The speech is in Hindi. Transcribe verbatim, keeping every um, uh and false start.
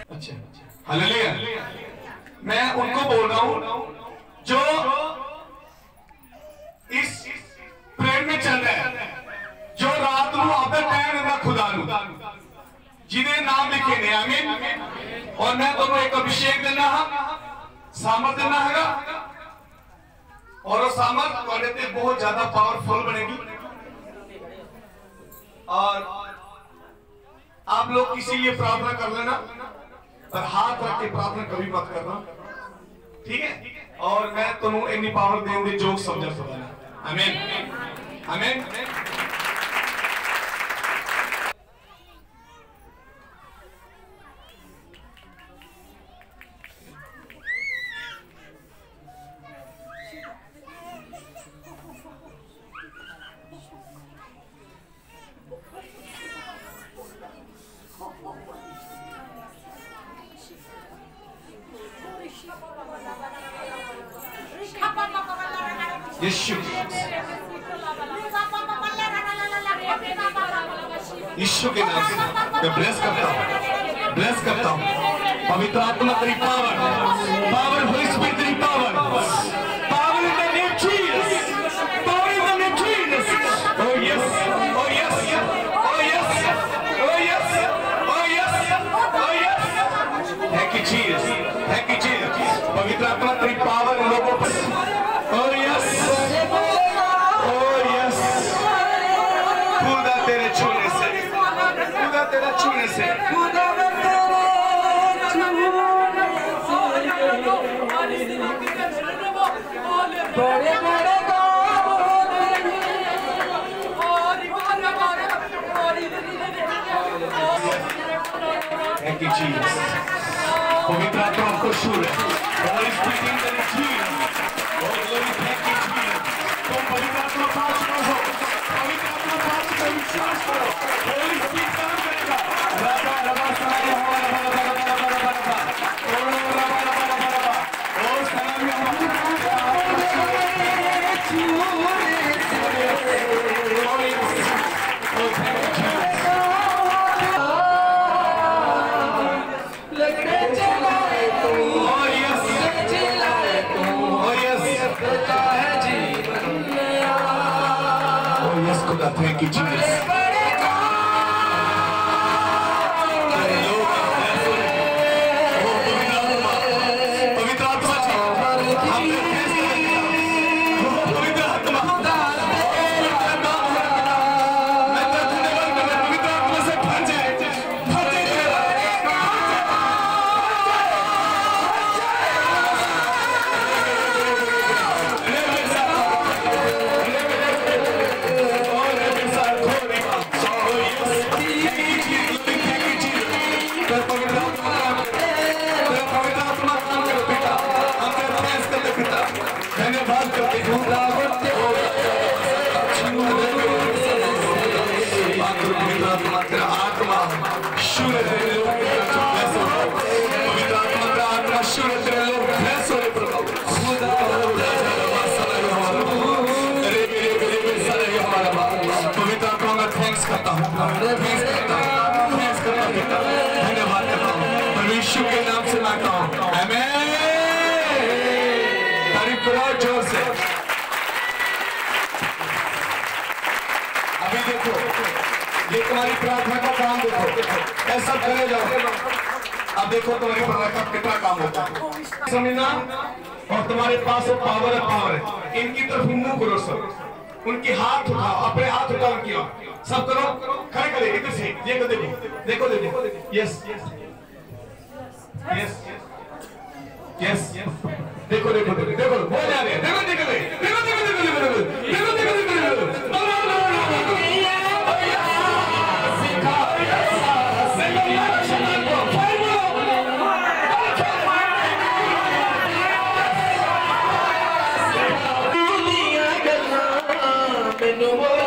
अच्छा, हालेलुया। मैं उनको बोल रहा हूं जो इस प्रेम में चल रहे हैं, जो रात को आपका टाइम है खुदा जिन्हें नाम लिखे ने, आमीन। और मैं तुम्हें एक अभिषेक देना है, सामर्थ देना है, और वो सामर्थ तुम्हारे पे बहुत ज्यादा पावरफुल बनेगी। और आप लोग किसी लिए प्रार्थना कर लेना, पर हाथ रख के प्रार्थना कभी मत करना, ठीक है। और मैं तुम्हें इतनी पावर देंगे जो समझ सकता। आमीन आमीन। यीशु यीशु के नाम से मैं ब्लेस करता हूँ, ब्लेस करता हूँ। पवित्र आत्मा तेरी पावर, पावर होली स्पिरिट तेरी power, power in the name Jesus, power in the name Jesus. Oh yes, oh yes, oh yes, oh yes, oh yes, oh yes. Thank you Jesus, thank you Jesus. पवित्र आत्मा तेरी पावर इन लोगों पर, ओह यस, ओह यस। खुदा तेरे छूने से, खुदा तेरा छूने से, खुदा बड़े बड़े थैंक यू जीसस। पवित्र आत्मा को छू रहे, holy spirit in the Jesus, और ग्लोरी थैंक यू जीसस। तुम पवित्र आत्मा पास करो, पवित्र आत्मा पास करो, विश्वास करो, होली स्पिरिट काम करेगा। राजा रबा सलाम हमारा बड़ा बड़ा बड़ा बड़ा बड़ा और रबा रबा रबा रबा और सलाम हमारा Thank you, Jesus. जोर से अभी देखो, ये तुम्हारी प्रार्थना का काम देखो, ऐसा करे जाओ। अब देखो तुम्हारी प्रार्थना का कितना काम होता है, समझना। और तुम्हारे पास वो पावर है, पावर है। इनकी तरफ मुंह करो सब, उनके हाथ उठाओ, अपने हाथ उठाओ उनकी ओर, सब करो, खड़े करे इधर से। देखो देखो देखो देखो, यस यस यस, देखो देखो देखो देखो बोल जा रहे हैं, देखो देखो देखो देखो देखो देखो देखो देखो देखो देखो देखो